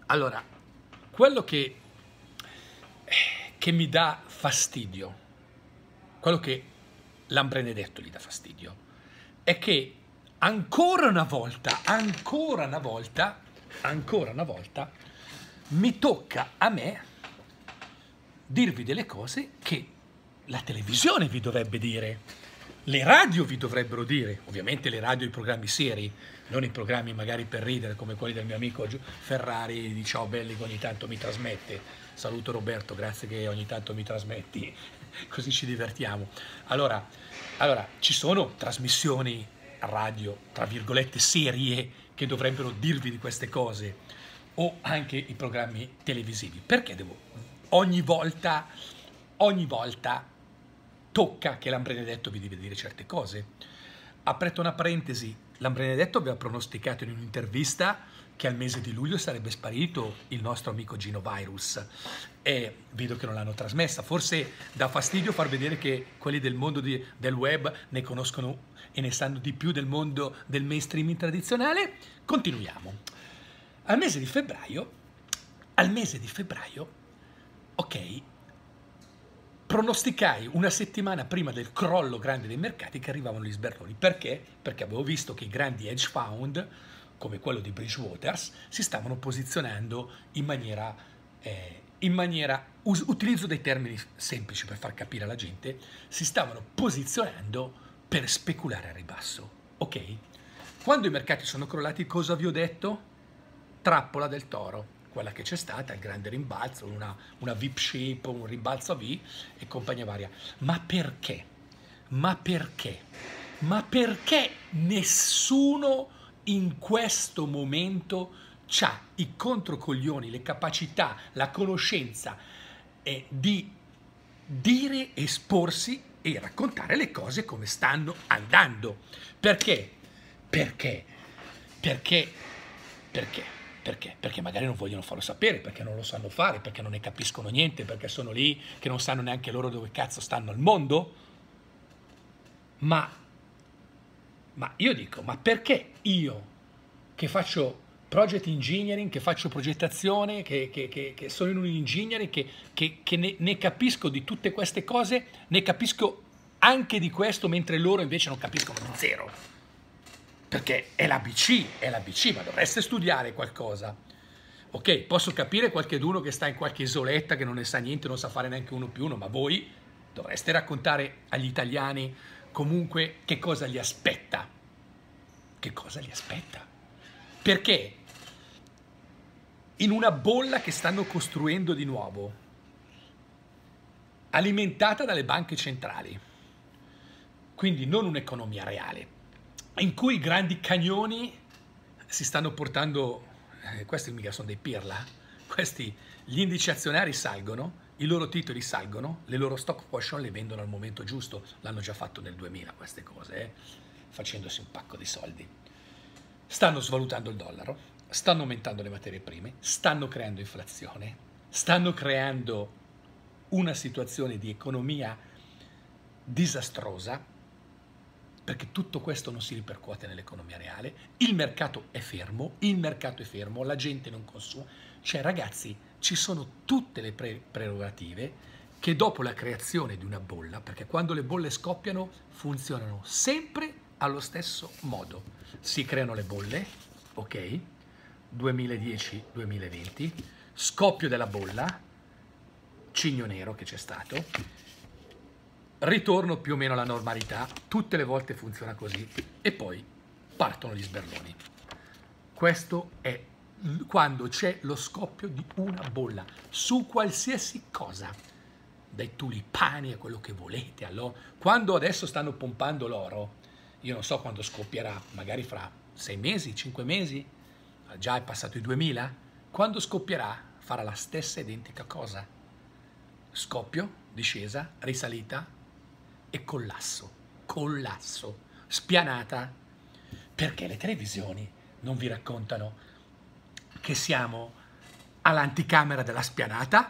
Allora, quello che mi dà fastidio, quello che Lambrene-Detto gli dà fastidio, è che ancora una volta, mi tocca a me dirvi delle cose che la televisione vi dovrebbe dire, le radio vi dovrebbero dire, ovviamente le radio, i programmi seri, non i programmi magari per ridere come quelli del mio amico Ferrari di Ciao Belli che ogni tanto mi trasmette. Saluto Roberto, grazie che ogni tanto mi trasmetti, così ci divertiamo. Allora, ci sono trasmissioni radio, tra virgolette, serie che dovrebbero dirvi di queste cose, o anche i programmi televisivi. Perché ogni volta tocca che Lambrene-Detto vi deve dire certe cose? Apretto una parentesi, Lambrene-Detto aveva pronosticato in un'intervista che al mese di luglio sarebbe sparito il nostro amico Gino Virus, e vedo che non l'hanno trasmessa. Forse dà fastidio far vedere che quelli del mondo del web ne conoscono e ne sanno di più del mondo del mainstreaming tradizionale. Continuiamo. Al mese di febbraio, ok, pronosticai una settimana prima del crollo grande dei mercati che arrivavano gli sberloni. Perché? Perché avevo visto che i grandi hedge fund, come quello di Bridgewater, si stavano posizionando in maniera, utilizzo dei termini semplici per far capire alla gente, si stavano posizionando per speculare al ribasso. Ok? Quando i mercati sono crollati, cosa vi ho detto? Trappola del toro, quella che c'è stata, il grande rimbalzo, una V-shape, un rimbalzo a V e compagnia varia. Ma perché? Ma perché nessuno in questo momento c'ha i controcoglioni, le capacità, la conoscenza di dire, esporsi e raccontare le cose come stanno andando? Perché? Perché magari non vogliono farlo sapere, perché non lo sanno fare, perché non ne capiscono niente, perché sono lì che non sanno neanche loro dove cazzo stanno al mondo. Ma io dico, ma perché io che faccio project engineering, che faccio progettazione, che sono in un engineering, che ne capisco di tutte queste cose, ne capisco anche di questo, mentre loro invece non capiscono di zero? Perché è l'ABC, ma dovreste studiare qualcosa. Ok, posso capire qualcheduno che sta in qualche isoletta, che non ne sa niente, non sa fare neanche 1+1, ma voi dovreste raccontare agli italiani comunque che cosa li aspetta. Che cosa li aspetta? Perché in una bolla che stanno costruendo di nuovo, alimentata dalle banche centrali, quindi non un'economia reale, in cui i grandi cannoni si stanno portando, questi mica sono dei pirla, questi, gli indici azionari salgono, i loro titoli salgono, le loro stock option le vendono al momento giusto, l'hanno già fatto nel 2000 queste cose, facendosi un pacco di soldi. Stanno svalutando il dollaro, stanno aumentando le materie prime, stanno creando inflazione, stanno creando una situazione di economia disastrosa, perché tutto questo non si ripercuote nell'economia reale, il mercato è fermo, la gente non consuma. Cioè ragazzi, ci sono tutte le prerogative che dopo la creazione di una bolla, perché quando le bolle scoppiano funzionano sempre allo stesso modo. Si creano le bolle, ok? 2010-2020, scoppio della bolla, cigno nero che c'è stato, ritorno più o meno alla normalità, tutte le volte funziona così, e poi partono gli sberloni. Questo è quando c'è lo scoppio di una bolla, su qualsiasi cosa, dai tulipani a quello che volete, allora, quando adesso stanno pompando l'oro, io non so quando scoppierà, magari fra 6 mesi, 5 mesi, già è passato i 2000, quando scoppierà farà la stessa identica cosa. Scoppio, discesa, risalita e collasso, spianata, perché le televisioni non vi raccontano che siamo all'anticamera della spianata,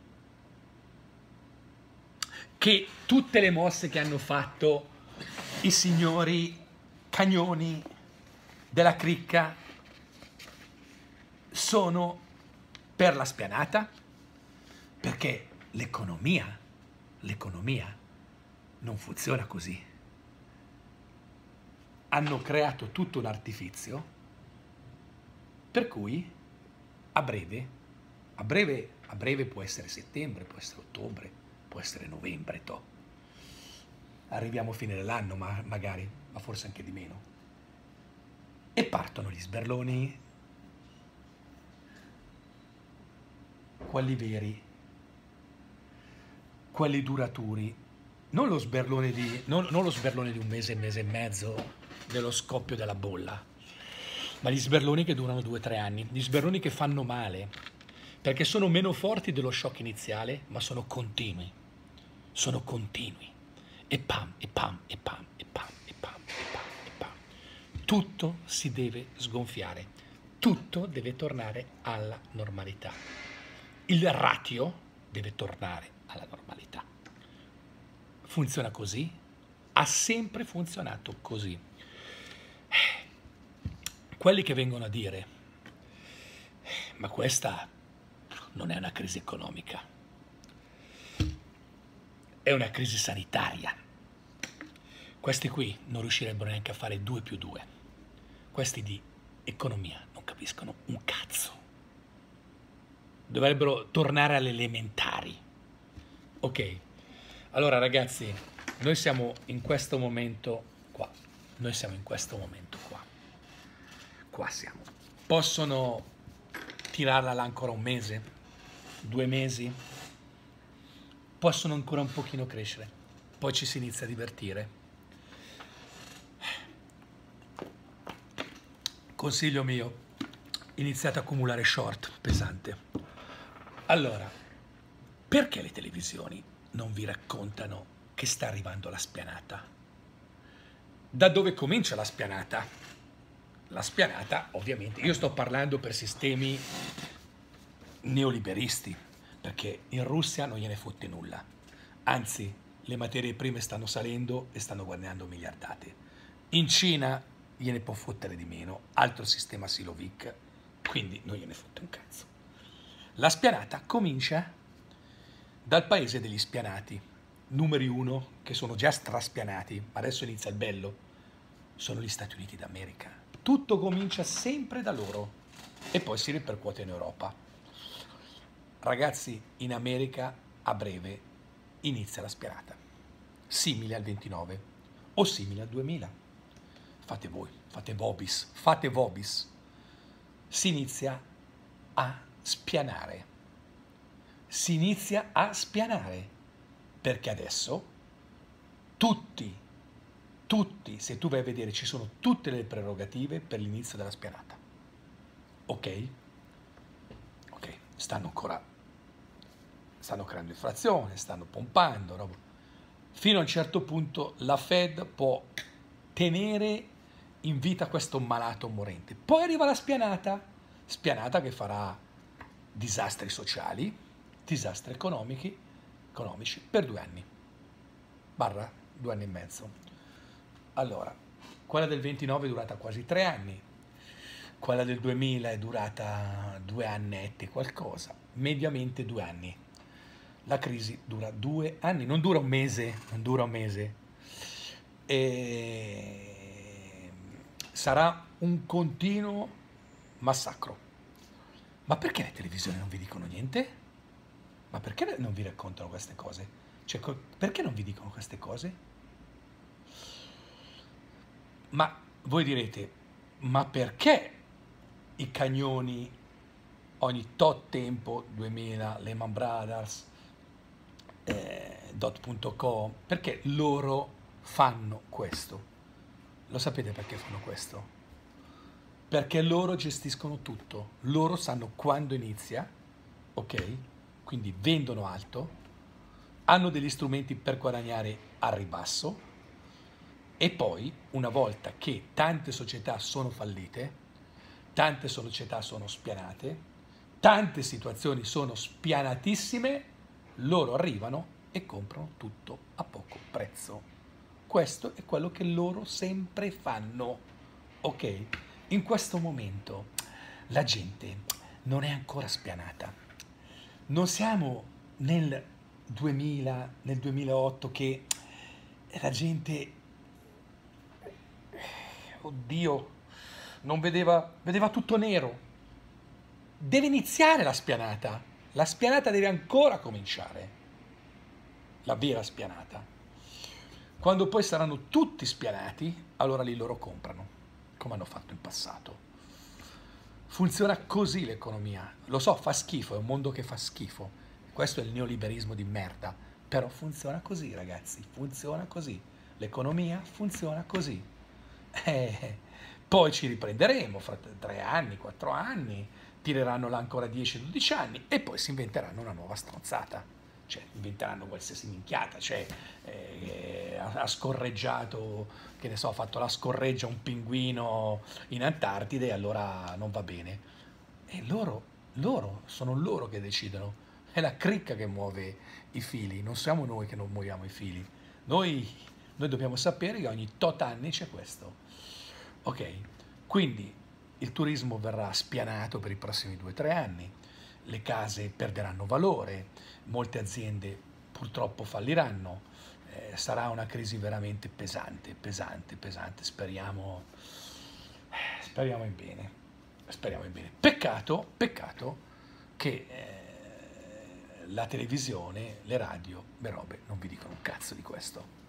che tutte le mosse che hanno fatto i signori cagnoni della cricca sono per la spianata? Perché l'economia non funziona così. Hanno creato tutto un artifizio per cui a breve può essere settembre, può essere ottobre, può essere novembre, arriviamo a fine dell'anno magari, ma forse anche di meno. E partono gli sberloni, quelli veri, quelli duraturi, non lo sberlone di un mese e mezzo dello scoppio della bolla, ma gli sberloni che durano 2 o 3 anni, gli sberloni che fanno male, perché sono meno forti dello shock iniziale, ma sono continui, e pam, e pam, e pam, e pam, e pam, e pam, e pam. Tutto si deve sgonfiare, tutto deve tornare alla normalità. Il ratio deve tornare alla normalità. Funziona così? Ha sempre funzionato così. Quelli che vengono a dire, ma questa non è una crisi economica, è una crisi sanitaria. Questi qui non riuscirebbero neanche a fare 2 più 2. Questi di economia non capiscono un cazzo. Dovrebbero tornare alle elementari. Ok, allora ragazzi, noi siamo in questo momento qua. Qua siamo. Possono tirarla là ancora 1 mese, 2 mesi, possono ancora un pochino crescere, poi ci si inizia a divertire. Consiglio mio, iniziate a accumulare short pesante. Allora, perché le televisioni non vi raccontano che sta arrivando la spianata? Da dove comincia la spianata? La spianata, ovviamente, io sto parlando per sistemi neoliberisti, perché in Russia non gliene fotte nulla. Anzi, le materie prime stanno salendo e stanno guadagnando miliardate. In Cina gliene può fottere di meno, altro sistema Silovic, quindi non gliene fotte un cazzo. La spianata comincia dal paese degli spianati, numeri 1, che sono già straspianati, ma adesso inizia il bello, sono gli Stati Uniti d'America. Tutto comincia sempre da loro e poi si ripercuote in Europa. Ragazzi, in America a breve inizia la spianata, simile al 29 o simile al 2000. Fate voi, fate vobis. Si inizia a spianare. Perché adesso tutti, se tu vai a vedere, ci sono tutte le prerogative per l'inizio della spianata. Ok? Stanno creando inflazione, stanno pompando, roba. Fino a un certo punto la Fed può tenere in vita questo malato morente. Poi arriva la spianata che farà disastri sociali, disastri economici per 2 anni, / 2 anni e mezzo. Allora, quella del 29 è durata quasi 3 anni, quella del 2000 è durata 2 annetti e qualcosa, mediamente 2 anni. La crisi dura 2 anni, non dura un mese. E sarà un continuo massacro. Ma perché le televisioni non vi dicono niente? Ma perché non vi raccontano queste cose? Cioè, perché non vi dicono queste cose? Ma voi direte, ma perché i cagnoni ogni tot tempo, 2000, Lehman Brothers, Dot.com, perché loro fanno questo? Lo sapete perché fanno questo? Perché loro gestiscono tutto, loro sanno quando inizia, ok? Quindi vendono alto, hanno degli strumenti per guadagnare al ribasso e poi, una volta che tante società sono fallite, tante società sono spianate, tante situazioni sono spianatissime, loro arrivano e comprano tutto a poco prezzo. Questo è quello che loro sempre fanno, ok? In questo momento la gente non è ancora spianata. Non siamo nel 2000, nel 2008 che la gente, oddio, non vedeva tutto nero. Deve iniziare la spianata. La spianata deve ancora cominciare. La vera spianata. Quando poi saranno tutti spianati, allora lì loro comprano, come hanno fatto in passato. Funziona così l'economia. Lo so, fa schifo, è un mondo che fa schifo. Questo è il neoliberismo di merda. Però funziona così, ragazzi, funziona così. L'economia funziona così. Eh, poi ci riprenderemo fra 3 anni, 4 anni, tireranno là ancora 10-12 anni e poi si inventeranno una nuova stronzata. Cioè, inventeranno qualsiasi minchiata, cioè, ha scorreggiato, che ne so, ha fatto la scorreggia un pinguino in Antartide e allora non va bene. E sono loro che decidono. È la cricca che muove i fili, non siamo noi che non muoviamo i fili. Noi, noi dobbiamo sapere che ogni tot anni c'è questo. Ok, quindi il turismo verrà spianato per i prossimi 2-3 anni, le case perderanno valore, molte aziende purtroppo falliranno, sarà una crisi veramente pesante, pesante, pesante, speriamo in bene, speriamo in bene. Peccato che la televisione, le radio, le robe non vi dicono un cazzo di questo.